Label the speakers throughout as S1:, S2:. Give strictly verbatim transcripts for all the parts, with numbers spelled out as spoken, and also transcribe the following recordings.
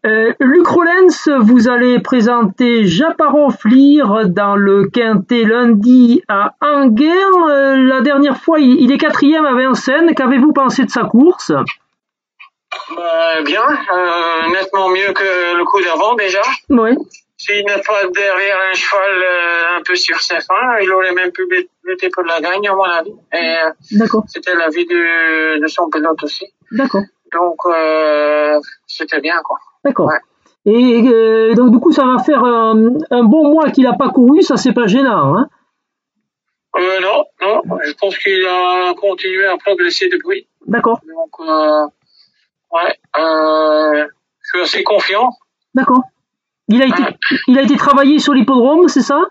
S1: Euh, Luc Rollens, vous allez présenter Japarov Lear dans le Quintet lundi à Enghien. Euh, la dernière fois, il, il est quatrième à Vincennes. Qu'avez-vous pensé de sa course?
S2: Bah, bien, euh, nettement mieux que le coup d'avant déjà.
S1: Oui.
S2: S'il n'est pas derrière un cheval euh, un peu sur ses fins, il aurait même pu lutter pour la gagne à mon avis. Et euh,
S1: D'accord.
S2: C'était l'avis de, de son pilote aussi.
S1: D'accord.
S2: Donc euh, c'était bien quoi.
S1: D'accord.
S2: Ouais.
S1: Et euh, donc du coup, ça va faire un, un bon mois qu'il n'a pas couru, ça c'est pas gênant, hein?
S2: Euh, non, non, je pense qu'il a continué à progresser depuis.
S1: D'accord.
S2: Donc euh, ouais, euh, je suis assez confiant.
S1: D'accord. Il a été, ouais. il a été travaillé sur l'hippodrome, c'est ça?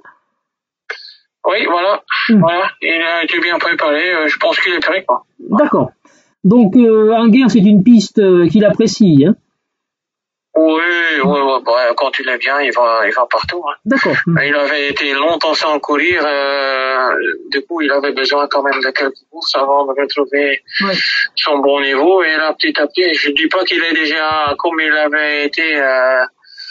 S2: Oui, voilà, mmh. voilà. Il a été bien préparé. Euh, je pense qu'il est prêt, quoi.
S1: D'accord. Donc euh, Enghien, c'est une piste euh, qu'il apprécie, hein?
S2: Oui, oui, oui. Bah, quand il est bien, il va, il va partout. Hein.
S1: D'accord. Mmh.
S2: Il avait été longtemps sans courir. Euh, du coup, il avait besoin quand même de quelques courses avant de retrouver ouais. son bon niveau. Et là, petit à petit, je dis pas qu'il est déjà comme il avait été. Euh,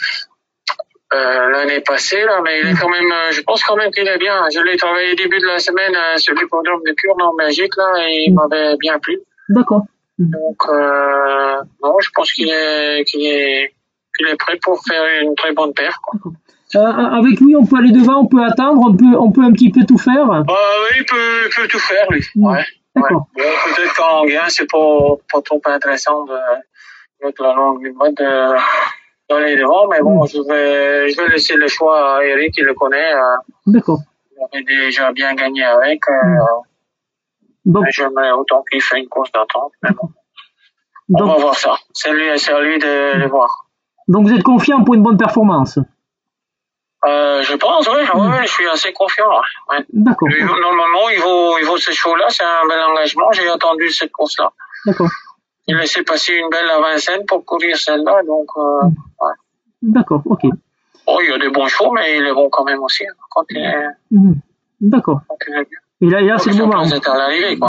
S2: Euh, l'année passée là, mais il est quand même, euh, je pense quand même qu'il est bien. Je l'ai travaillé début de la semaine euh, sur l'hippodrome de Kurne en Belgique là, et il m'avait bien plu.
S1: D'accord.
S2: Donc euh, non, je pense qu'il est qu'il est qu'il est prêt pour faire une très bonne paire. Quoi.
S1: Euh, avec lui, on peut aller devant, on peut attendre, on peut on peut un petit peu tout faire.
S2: Bah oui, il peut il peut tout faire lui. Mmh. Ouais.
S1: D'accord.
S2: Ouais. Bon, peut-être qu'en Enghien, c'est pas pas trop intéressant de mettre la longue du mode. Euh, d'aller devant, mais bon, mmh. je vais, je vais laisser le choix à Eric, il le connaît. Euh,
S1: D'accord.
S2: Il avait déjà bien gagné avec. Euh, mmh. bon. Jamais autant qu'il fait une course d'attente, mais bon. Donc, on va voir ça. C'est lui, c'est à lui de, de voir.
S1: Donc vous êtes confiant pour une bonne performance?
S2: Euh, je pense, oui, mmh. oui, je suis assez confiant. Ouais.
S1: D'accord.
S2: Normalement, il vaut, il vaut ce show-là, c'est un bel engagement. J'ai attendu cette course-là.
S1: D'accord.
S2: Il a laissé passer une belle à Vincennes pour courir celle-là, donc euh, mmh. ouais.
S1: D'accord, ok.
S2: Oh, il y a des bons chevaux, mais il est bon quand même aussi. Quand il est...
S1: Mmh. D'accord.
S2: Quand il est bien.
S1: Et là, là c'est le moment.
S2: À l'arrivée, quoi.